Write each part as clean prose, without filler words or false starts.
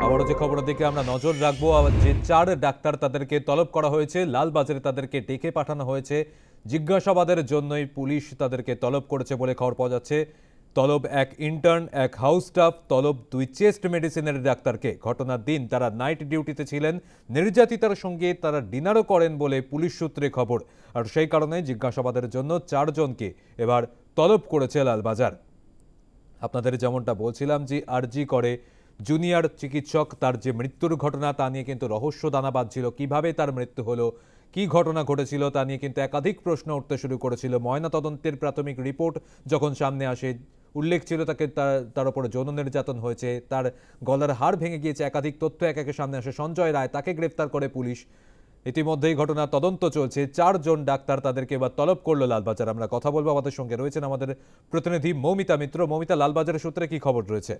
আবারও যে খবরের দিকে আমরা নজর রাখবো, যে 4 ডাক্তার তাদেরকে তলব করা হয়েছে, লালবাজারে তাদেরকে ডেকে পাঠানো হয়েছে জিজ্ঞাসাবাদের জন্যই পুলিশ তাদেরকে তলব করেছে বলে খবর পাওয়া যাচ্ছে। তলব এক ইন্টার্ন, এক হাউস স্টাফ, তলব 2 চেস্ট মেডিসিনের ডাক্তারকে। ঘটনার দিন তারা নাইট ডিউটিতে ছিলেন, নির্যাতিতার সঙ্গে তারা ডিনারও করেন বলে পুলিশ সূত্রে খবর। আর সেই কারণে জিজ্ঞাসাবাদের জন্য 4 জনকে এবার তলব করেছে লালবাজার। আপনাদের যেমনটা বলছিলাম যে আরজি করে জুনিয়র চিকিৎসক, তার যে মৃত্যুর ঘটনা তা নিয়ে কিন্তু রহস্য দানা বাঁধছিল। কিভাবে তার মৃত্যু হলো, কি ঘটনা ঘটেছিল তা নিয়ে কিন্তু একাধিক প্রশ্ন উঠতে শুরু করেছিল। ময়নাতদন্তের প্রাথমিক রিপোর্ট যখন সামনে আসে, উল্লেখ ছিল তাকে তার উপর যৌন নির্যাতন হয়েছে, তার গলার হাড় ভেঙে গিয়েছে। একাধিক তথ্য একে সামনে আসে। সঞ্জয় রায়, তাকে গ্রেফতার করে পুলিশ। ইতিমধ্যেই ঘটনা তদন্ত চলছে। 4 জন ডাক্তার তাদেরকে এবার তলব করলো লালবাজার। আমরা কথা বলবো, আমাদের সঙ্গে রয়েছেন আমাদের প্রতিনিধি মৌমিতা মিত্র। মৌমিতা, লালবাজারের সূত্রে কি খবর রয়েছে?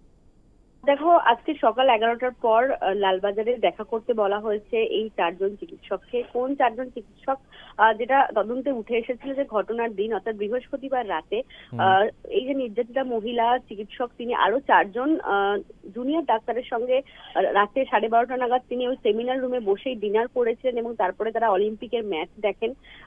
দেখো, আজকে সকাল 11টার পর লালবাজারে দেখা করতে বলা হয়েছে এই 4 জন চিকিৎসককে। কোন 4 জন চিকিৎসক, যেটা তদন্তে উঠে এসেছিল যে ঘটনার দিন অর্থাৎ বৃহস্পতিবার রাতে এই যে নির্যাতিতা মহিলা চিকিৎসক, তিনি আরো 4 জন জুনিয়র ডাক্তারের সঙ্গে রাতে 12:30 নাগাদ তিনি ওই সেমিনার রুমে বসেই ডিনার করেছিলেন এবং তারপরে তারা অলিম্পিকের ম্যাচ দেখেন।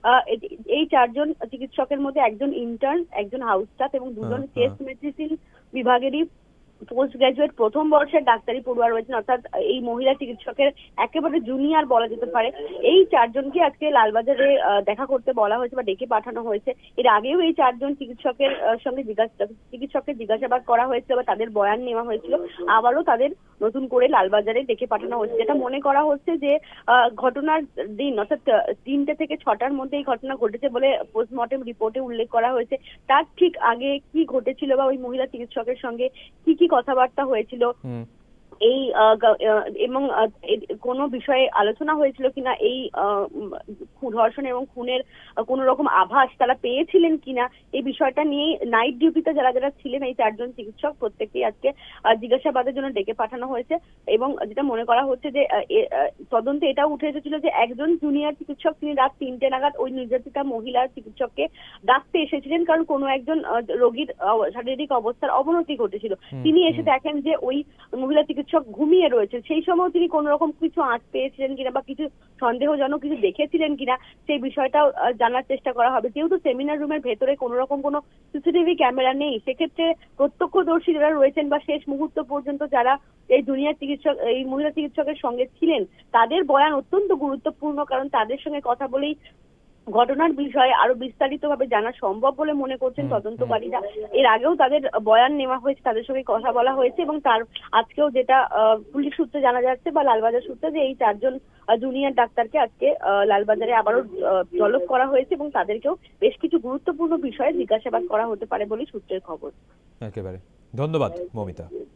এই 4 জন চিকিৎসকের মধ্যে একজন ইন্টার্ন, একজন হাউস স্টাফ এবং 2 জন চেস্ট মেডিসিন বিভাগেরই পোস্ট গ্রাজুয়েট প্রথম বর্ষের ডাক্তারি পড়ুয়া রয়েছেন, অর্থাৎ এই মহিলা চিকিৎসকের একেবারে জুনিয়র বলা যেতে পারে। এই 4 জনকে আজকে লালবাজারে দেখা করতে বলা হয়েছে বা ডেকে পাঠানো হয়েছে। এর আগেও এই 4 জন চিকিৎসকের সঙ্গে জিজ্ঞাসাবাদ করা হয়েছিল বা তাদের বয়ান নেওয়া হয়েছিল। আবারও তাদের নতুন করে লালবাজারে ডেকে পাঠানো হয়েছে। যেটা মনে করা হচ্ছে যে ঘটনার দিন অর্থাৎ 3টে থেকে 6টার মধ্যে এই ঘটনা ঘটেছে বলে পোস্টমর্টেম রিপোর্টে উল্লেখ করা হয়েছে। তার ঠিক আগে কি ঘটেছিল বা ওই মহিলা চিকিৎসকের সঙ্গে কি কি কথাবার্তা হয়েছিল এই এবং কোনো বিষয়ে আলোচনা হয়েছিল কিনা, এই ধর্ষণ এবং খুনের কোন রকম আভাস তারা পেয়েছিলেন কিনা, এই বিষয়টা নিয়ে নাইট ডিউটিতে যারা যারা ছিলেন এই 4 জন চিকিৎসক প্রত্যেককেই আজকে জিজ্ঞাসাবাদের জন্য ডেকে পাঠানো হয়েছে। এবং যেটা মনে করা হচ্ছে যে তদন্তে এটা উঠে এসেছিল যে একজন জুনিয়র চিকিৎসক তিনি রাত 3টে নাগাদ ওই নির্যাতিতা মহিলা চিকিৎসককে ডাকতে এসেছিলেন, কারণ কোনো একজন রোগীর শারীরিক অবস্থার অবনতি ঘটেছিল। তিনি এসে দেখেন যে ওই মহিলা চিকিৎসক ঘুমিয়ে রয়েছে। সেই সময় তিনি কোন রকম কিছু আঁচ পেয়েছিলেন কিনা বা কিছু সন্দেহজনক কিছু দেখেছিলেন কিনা সেই বিষয়টাও জানার চেষ্টা করা হবে। যেহেতু সেমিনার রুমের ভেতরে কোন রকম কোনো সিসিটিভি ক্যামেরা নেই, সেক্ষেত্রে প্রত্যক্ষদর্শী যারা রয়েছেন বা শেষ মুহূর্ত পর্যন্ত যারা এই জুনিয়র চিকিৎসক এই মহিলা চিকিৎসকের সঙ্গে ছিলেন তাদের বয়ান অত্যন্ত গুরুত্বপূর্ণ, কারণ তাদের সঙ্গে কথা বলেই ঘটনার বিষয়ে আরো বিস্তারিতভাবে জানা সম্ভব বলে মনে করছেন তদন্তকারীরা। এর আগেও তাদের বয়ান নেওয়া হয়েছে, তাদের সঙ্গে কথা বলা হয়েছে এবং তার আজকেও যেটা পুলিশ সূত্রে জানা যাচ্ছে বা লালবাজার সূত্রে, যে এই 4 জন জুনিয়র ডাক্তারকে আজকে লালবাজারে আবারও তলব করা হয়েছে এবং তাদেরকেও বেশ কিছু গুরুত্বপূর্ণ বিষয়ে জিজ্ঞাসাবাদ করা হতে পারে বলে সূত্রের খবর। একেবারে ধন্যবাদ মৌমিতা।